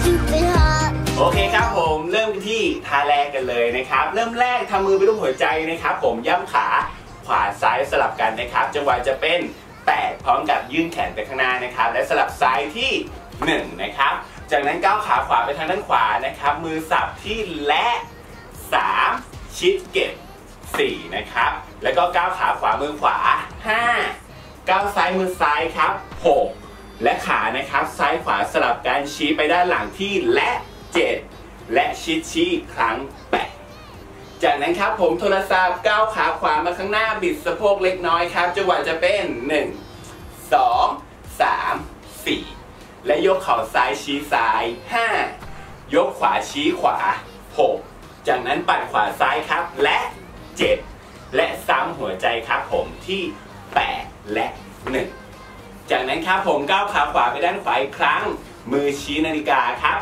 stupid heart โอเคครับผมเริ่มที่ท่าแรกกันเลยนะครับเริ่มแรกทำมือเป็นรูปหัวใจนะครับผมย่ำขาขวาซ้ายสลับกันนะครับจังหวะจะเป็น8พร้อมกับยื่นแขนไปข้างหน้านะครับและสลับซ้ายที่1นะครับจากนั้นก้าวขาขวาไปทางด้านขวานะครับมือสับที่และ3ชิดเก็บ4นะครับแล้วก็ก้าวขาขวามือขวา5ก้าวซ้ายมือซ้ายครับ6และขานะครับซ้ายขวาสลับกันชี้ไปด้านหลังที่และ7และชิดชี้ครั้ง8จากนั้นครับผมโทรศัพท์ก้าวขาขวามาข้างหน้าบิดสะโพกเล็กน้อยครับจังหวะจะเป็น1 2 3 4และยกเข่าซ้ายชี้ซ้าย5ยกขวาชี้ขวา6จากนั้นปัดขวาซ้ายครับและ7และซ้ำหัวใจครับผมที่8และ1จากนั้นครับผมก้าวขาขวาไปด้านขวาอีกครั้งมือชี้นาฬิกาครับ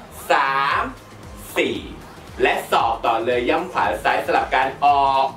3 4และศอกต่อเลยย่ำขวาซ้ายสลับกันออก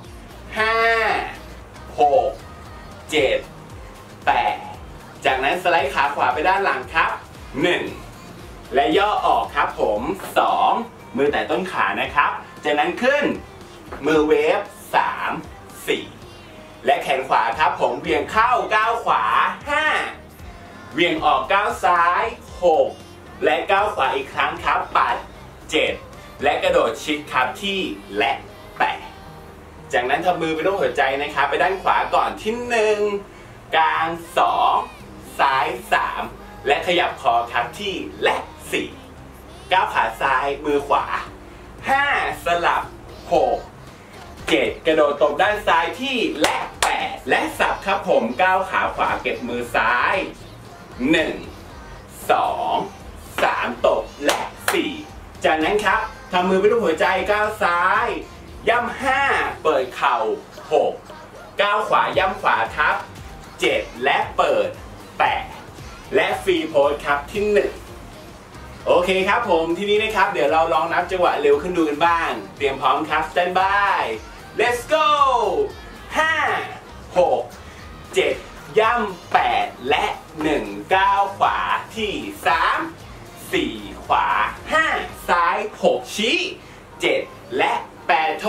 5 6 7 8จากนั้นสไลด์ขาขวาไปด้านหลังครับ1และย่อออกครับผม2มือแตะต้นขานะครับจากนั้นขึ้นมือเวฟ3 4และแขนขวาครับผมเบี่ยงเข้าก้าวขวา5เบี่ยงออกก้าวซ้าย6และก้าวขวาอีกครั้งครับปัด7และกระโดดชิดครับที่และ8จากนั้นทำมือเป็นรูปหัวใจนะครับไปด้านขวาก่อนที่1กลาง2ซ้าย3และขยับคอครับที่และ4ก้าวขาซ้ายมือขวา5สลับ6 7กระโดดตบด้านซ้ายที่และ8และสับครับผมก้าวขาขวาเก็บมือซ้าย1 2 3ตบและ4จากนั้นครับทำมือเป็นรูปหัวใจก้าวซ้ายย่ำ5เปิดเข่า6ก้าวขวาย่ำขวาครับ7และเปิด8และฟรีโพสครับที่1โอเคครับผมทีนี้นะครับเดี๋ยวเราลองนับจังหวะเร็วขึ้นดูกันบ้างเตรียมพร้อมครับ stand by let's go 5 6 7ย่ำ8และ1ก้าวขวาที่3 4ขวา5ซ้าย6ชี้7และ8โท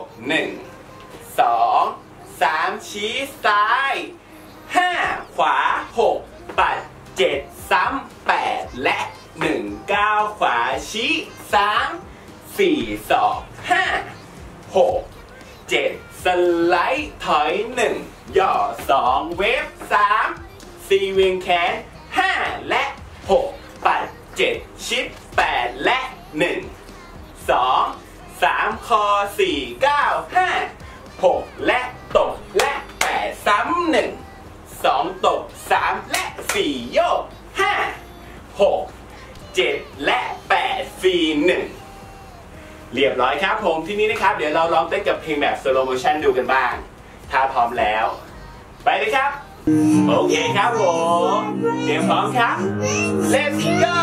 1 2 3ชี้ซ้าย5ขวา6ปัด7ซ้ำ8และ1ก้าวขวาชี้3 4 2 5 6 7สไลด์ถอย1ย่อ2เวฟ3 4เวียงแขน5และ6ปัด7ชิด8และ1 2 3คอ4 9 5 6และตบและ8ซ้ำ1 2ตบ3และ4โยก5 6 7และ8ฟรี1เรียบร้อยครับผมทีนี้นะครับเดี๋ยวเราลองเต้นกับเพลงแบบสโลโมชั่นดูกันบ้างถ้าพร้อมแล้วไปเลยครับโอเคครับผมเตรียมพร้อมครับ let's go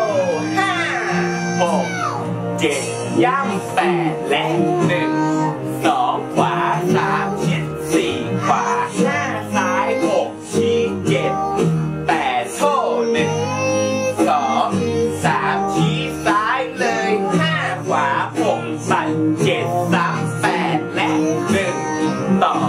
5 6 7ย่ำ8และ1 2ขวา3ชิด4ขวา5ซ้าย6ชี้7 8โท1 2 3ชี้ซ้ายเลย5ขวา6ปัด7 3 8และ1ต่อ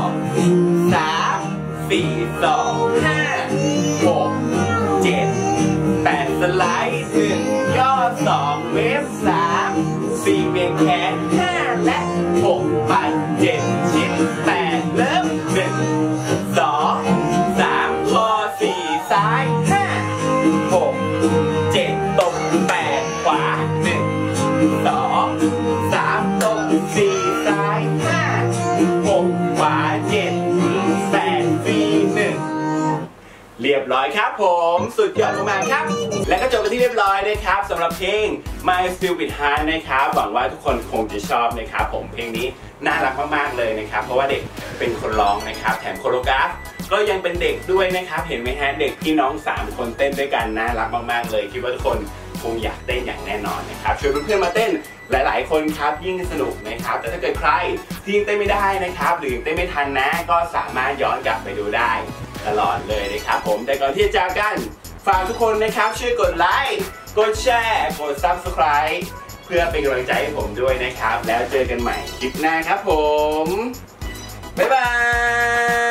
3 4 2 5 6 7 8สไลด์1ย่อ2เวฟ3 4เบี่ยงแขน5และ6ปัด7ชิด8เริ่ม1 2 3คอ4ซ้าย5 6 7ตบ8ขวา1 2 3ตบ4ซ้าย5 6ขวา7 8ฟรี1เรียบร้อยครับผมสุดยอดมากๆครับและก็จบไปที่เรียบร้อยนะครับสำหรับเพลง My Stupid Heart นะครับหวังว่าทุกคนคงจะชอบนะครับผมเพลงนี้น่ารักมากๆเลยนะครับเพราะว่าเด็กเป็นคนร้องนะครับแถมโคโรกราฟก็ยังเป็นเด็กด้วยนะครับเห็นไหมฮะเด็กพี่น้อง3คนเต้นด้วยกันน่ารักมากๆเลยคิดว่าทุกคนคงอยากเต้นอย่างแน่นอนนะครับชวนเพื่อนๆมาเต้นหลายๆคนครับยิ่งสนุกนะครับแต่ถ้าเกิดใครที่ยังเต้นไม่ได้นะครับหรือเต้นไม่ทันนะก็สามารถย้อนกลับไปดูได้ตลอดเลยนะครับผมแต่ก่อนที่จะจากกันฝากทุกคนนะครับช่วยกดไลค์กดแชร์กด Subscribe เพื่อเป็นกำลังใจให้ผมด้วยนะครับแล้วเจอกันใหม่คลิปหน้าครับผมบ๊ายบาย